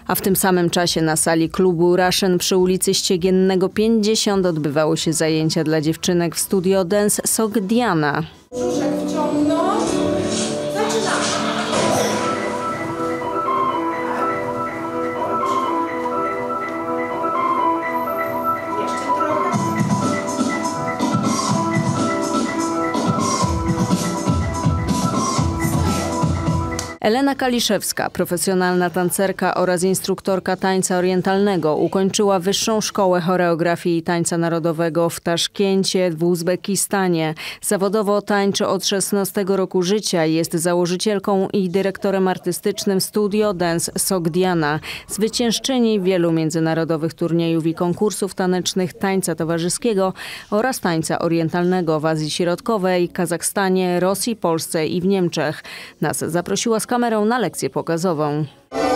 A w tym samym czasie na sali klubu Russian przy ulicy Ściegiennego 50 odbywały się zajęcia dla dziewczynek w studio dance Sogdiana. Brzuszek wciągnąć. Zaczynamy. Jeszcze trochę. Elena Kaliszewska, profesjonalna tancerka oraz instruktorka tańca orientalnego, ukończyła Wyższą Szkołę Choreografii i Tańca Narodowego w Taszkencie w Uzbekistanie. Zawodowo tańczy od 16 roku życia. Jest założycielką i dyrektorem artystycznym studio dance Sogdiana. Zwyciężczyni wielu międzynarodowych turniejów i konkursów tanecznych tańca towarzyskiego oraz tańca orientalnego w Azji Środkowej, Kazachstanie, Rosji, Polsce i w Niemczech. Nas zaprosiła z kamerą na lekcję pokazową.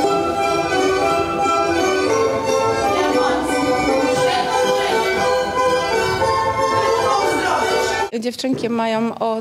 Dziewczynki mają od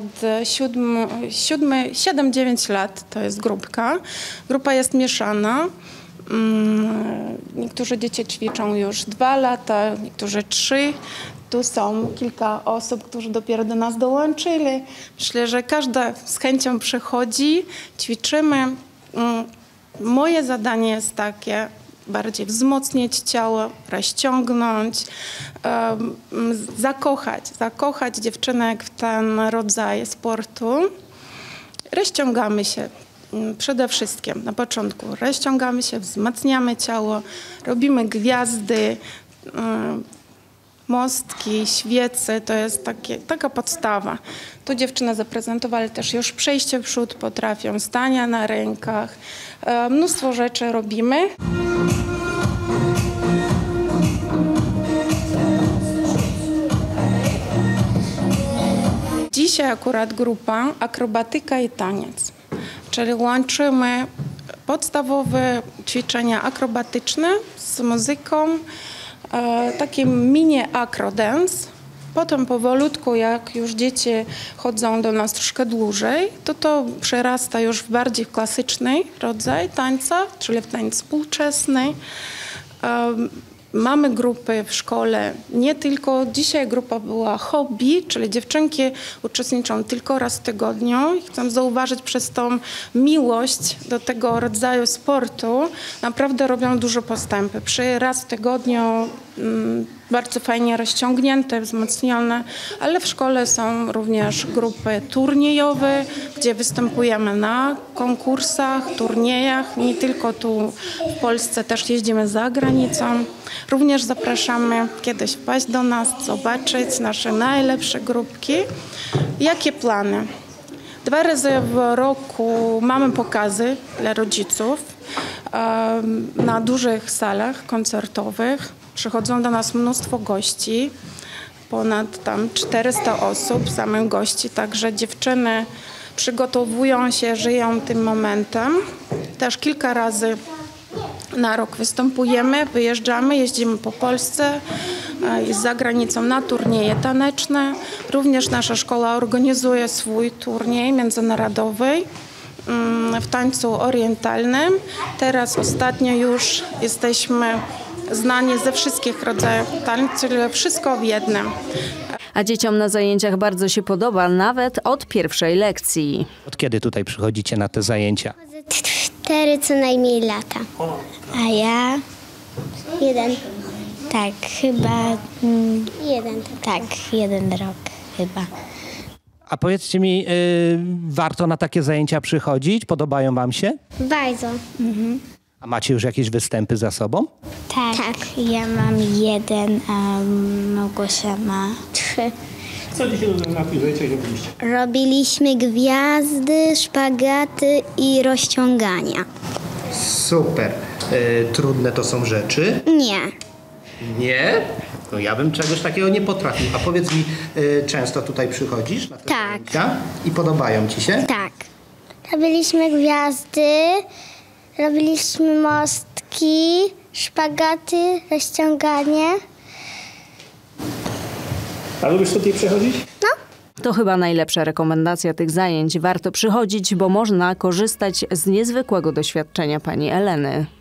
7-9 lat, to jest grupka. Grupa jest mieszana. Niektóre dzieci ćwiczą już 2 lata, niektóre 3. Tu są kilka osób, którzy dopiero do nas dołączyli. Myślę, że każda z chęcią przychodzi, ćwiczymy. Moje zadanie jest takie, bardziej wzmocnić ciało, rozciągnąć, zakochać dziewczynek w ten rodzaj sportu. Rozciągamy się przede wszystkim na początku. Rozciągamy się, wzmacniamy ciało, robimy gwiazdy, mostki, świece, to jest taka podstawa. Tu dziewczyny zaprezentowały też już przejście w przód, potrafią stania na rękach. Mnóstwo rzeczy robimy. Dzisiaj akurat grupa akrobatyka i taniec, czyli łączymy podstawowe ćwiczenia akrobatyczne z muzyką, taki mini acrodance. Potem powolutku, jak już dzieci chodzą do nas troszkę dłużej, to przerasta już w bardziej klasyczny rodzaj tańca, czyli w tańc współczesny. Mamy grupy w szkole, nie tylko, dzisiaj grupa była hobby, czyli dziewczynki uczestniczą tylko raz w tygodniu. I chcę zauważyć, przez tą miłość do tego rodzaju sportu naprawdę robią duże postępy. Przy raz w tygodniu bardzo fajnie rozciągnięte, wzmocnione, ale w szkole są również grupy turniejowe, gdzie występujemy na konkursach, turniejach, nie tylko tu w Polsce, też jeździmy za granicą. Również zapraszamy kiedyś wpaść do nas, zobaczyć nasze najlepsze grupki. Jakie plany? 2 razy w roku mamy pokazy dla rodziców na dużych salach koncertowych. Przychodzą do nas mnóstwo gości, ponad tam 400 osób, samych gości, także dziewczyny przygotowują się, żyją tym momentem. Też kilka razy na rok występujemy, wyjeżdżamy, jeździmy po Polsce i za granicą na turnieje taneczne. Również nasza szkoła organizuje swój turniej międzynarodowy w tańcu orientalnym. Teraz ostatnio już jesteśmy znani ze wszystkich rodzajów tańca, czyli wszystko w jednym. A dzieciom na zajęciach bardzo się podoba, nawet od pierwszej lekcji. Od kiedy tutaj przychodzicie na te zajęcia? 4 co najmniej lata. A ja 1. Tak, chyba 1. Tak, 1 rok chyba. A powiedzcie mi, warto na takie zajęcia przychodzić? Podobają wam się? Bardzo. A macie już jakieś występy za sobą? Tak. Ja mam 1, a Małgosia ma 3. Co dzisiaj na tych zajęciach robiliście? Robiliśmy gwiazdy, szpagaty i rozciągania. Super. Trudne to są rzeczy? Nie. Nie? No ja bym czegoś takiego nie potrafił. A powiedz mi, często tutaj przychodzisz na te zajęcia? I podobają ci się? Tak. Robiliśmy gwiazdy, robiliśmy mostki, szpagaty, rozciąganie. A lubisz tutaj przychodzić? No. To chyba najlepsza rekomendacja tych zajęć. Warto przychodzić, bo można korzystać z niezwykłego doświadczenia pani Eleny.